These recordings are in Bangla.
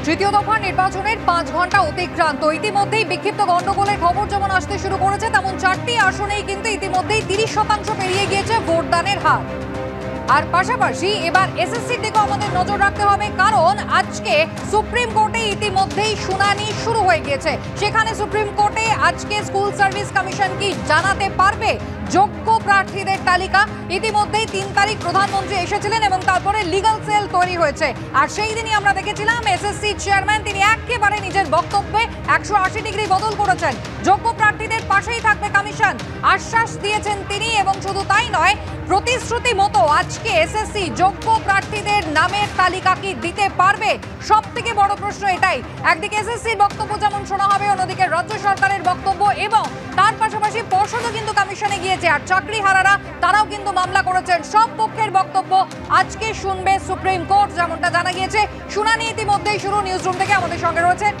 তৃতীয় দফার নির্বাচনের 5 ঘন্টা অতিক্রান্ত। ইতিমধ্যেই বিক্ষিপ্ত গন্ডগোলের খবর যেমন আসতে শুরু করেছে, তেমন 4টি আসনেই কিন্তু ইতিমধ্যেই 30% পেরিয়ে গিয়েছে ভোটদানের হার। আর পাশাপাশি এবার এসএসসির দিকে আমাদের নজর রাখতে হবে, কারণ আজকে সুপ্রিম কোর্টে ইতিমধ্যেই শুনানি শুরু হয়ে গিয়েছে। সেখানে সুপ্রিম কোর্টে আজকে স্কুল সার্ভিস কমিশন কি জানাতে পারবে যোগ্য প্রার্থীদের তালিকা। ইতিমধ্যেই 3 তারিখ প্রধানমন্ত্রী এসেছিলেন এবং তারপরে লিগ্যাল সেল তৈরি হয়েছে। আর সেই দিনই আমরা দেখেছিলাম এসএসসি চেয়ারম্যান তিনি একেবারে নিজের বক্তব্যে 180 ডিগ্রি বদল করেছেন। যোগ্য প্রার্থীদের পাশেই থাকবে কমিশন, আশ্বাস দিয়েছেন তিনি। এবং শুধু তাই নয়, প্রতিশ্রুতি মতো আজকে এসএসসি যোগ্য প্রার্থীদের নামের তালিকা কি দিতে পারবে? সব থেকে বড় প্রশ্ন এটাই। একদিকে এসএসসির বক্তব্য যেমন শোনা হবে, অন্যদিকে রাজ্য সরকারের বক্তব্য, এবং তার পাশাপাশি পর্ষদও কিন্তু কমিশনে গিয়েছে। আর চাকরিহারারা তারাও কিন্তু মামলা করেছেন। সব পক্ষের বক্তব্য আজকে শুনবে সুপ্রিম কোর্ট, যেমনটা জানা গিয়েছে। শুনানি ইতিমধ্যেই শুরু। নিউজ রুম থেকে আমাদের সঙ্গে রয়েছেন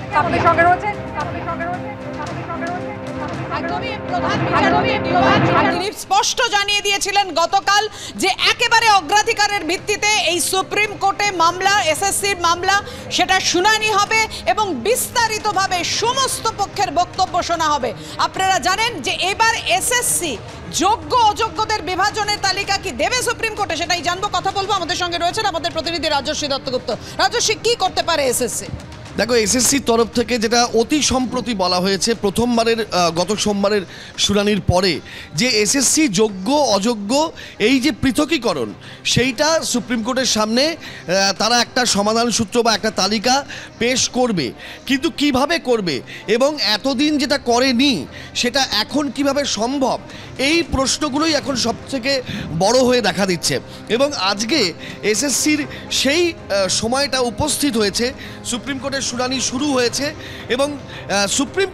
তিনি স্পষ্ট জানিয়ে দিয়েছিলেন গতকাল যে একেবারে অগ্রাধিকারের ভিত্তিতে এই সুপ্রিম কোর্টে মামলা, এসএসসির মামলা, সেটা শুনানি হবে এবং বিস্তারিতভাবে সমস্ত পক্ষের বক্তব্য শোনা হবে। আপনারা জানেন যে এবার এসএসসি যোগ্য অযোগ্যদের বিভাজনের তালিকা কি দেবে সুপ্রিম কোর্টে, সেটাই জানবো, কথা বলবো। আমাদের সঙ্গে রয়েছেন আমাদের প্রতিনিধি রাজশ্রী দত্তগুপ্ত। রাজশ্রী, কি করতে পারে এসএসসি? দেখো, এসএসসির তরফ থেকে যেটা অতি সম্প্রতি বলা হয়েছে প্রথমবারের গত সোমবারের শুনানির পরে, যে এসএসসি যোগ্য অযোগ্য এই যে পৃথকীকরণ, সেইটা সুপ্রিম কোর্টের সামনে তারা একটা সমাধান সূত্র বা একটা তালিকা পেশ করবে। কিন্তু কিভাবে করবে এবং এতদিন যেটা করেনি সেটা এখন কিভাবে সম্ভব, এই প্রশ্নগুলোই এখন সবথেকে বড় হয়ে দেখা দিচ্ছে। এবং আজকে এসএসসির সেই সময়টা উপস্থিত হয়েছে, সুপ্রিম কোর্টের শুনানি শুরু হয়েছে এবং সুপ্রিম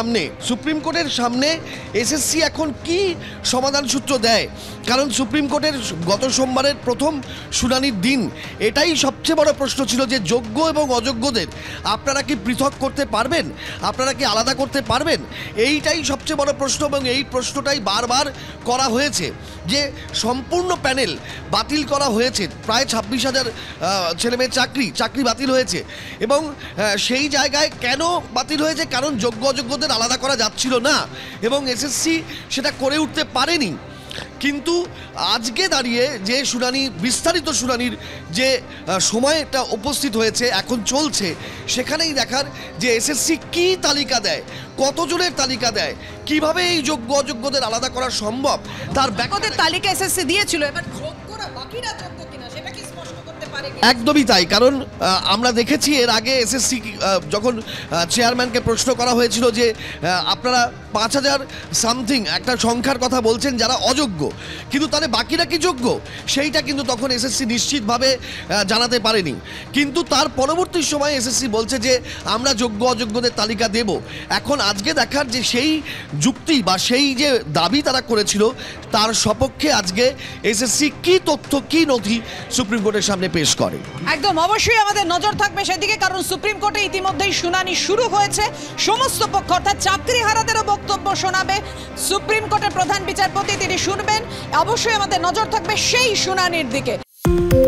কোর্টের সামনে এসএসসি এখন কি সমাধান সূত্র দেয়। কারণ সুপ্রিম কোর্টের গত সোমবারের প্রথম শুনানির দিন এটাই সবচেয়ে বড় প্রশ্ন ছিল যে যোগ্য এবং অযোগ্যদের আপনারা কি পৃথক করতে পারবেন, আপনারা কি আলাদা করতে পারবেন, এইটাই সবচেয়ে বড় প্রশ্ন। এবং এই প্রশ্নটাই বারবার করা হয়েছে যে সম্পূর্ণ প্যানেল বাতিল করা হয়েছে। প্রায় 26,000 ছেলেমেয়ের চাকরি বাতিল হয়েছে। এবং সেই জায়গায় কেন বাতিল হয়েছে? কারণ যোগ্য অযোগ্যদের আলাদা করা যাচ্ছিল না এবং এসএসসি সেটা করে উঠতে পারেনি। কিন্তু আজকে দাঁড়িয়ে যে শুনানি, বিস্তারিত শুনানির যে সময়টা উপস্থিত হয়েছে, এখন চলছে, সেখানেই দেখার যে এসএসসি কি তালিকা দেয়, কতজনের তালিকা দেয়, কিভাবে এই যোগ্য অযোগ্যদের আলাদা করা সম্ভব, তার ব্যাকদের তালিকা এসএসসি দিয়েছিল। এবার যোগ্যরা বাকিরা যোগ্য কিনা সেটা কি স্পষ্ট করতে পারে? একদমই তাই। কারণ আমরা দেখেছি এর আগে এসএসসি যখন চেয়ারম্যানকে প্রশ্ন করা হয়েছিল যে আপনারা 5,000 সামথিং একটা সংখ্যার কথা বলছেন যারা অযোগ্য, কিন্তু তাহলে বাকিরা কি যোগ্য, সেইটা কিন্তু তখন এসএসসি নিশ্চিতভাবে জানাতে পারেনি। কিন্তু তার পরবর্তী সময় এসএসসি বলছে যে আমরা যোগ্য অযোগ্যদের তালিকা দেব। এখন আজকে দেখার যে সেই যুক্তি বা সেই যে দাবি তারা করেছিল, তার সপক্ষে আজকে এসএসসি কি তথ্য, কি নথি সুপ্রিম কোর্টের সামনে পেশ করে। একদম অবশ্যই আমাদের নজর থাকবে সেদিকে, কারণ সুপ্রিম কোর্টে ইতিমধ্যেই শুনানি শুরু হয়েছে। সমস্ত পক্ষ অর্থাৎ চাকরিহারাদেরও বক্তব্য শোনাবে সুপ্রিম কোর্টের প্রধান বিচারপতি, তিনি শুনবেন। অবশ্যই আমাদের নজর থাকবে সেই শুনানির দিকে।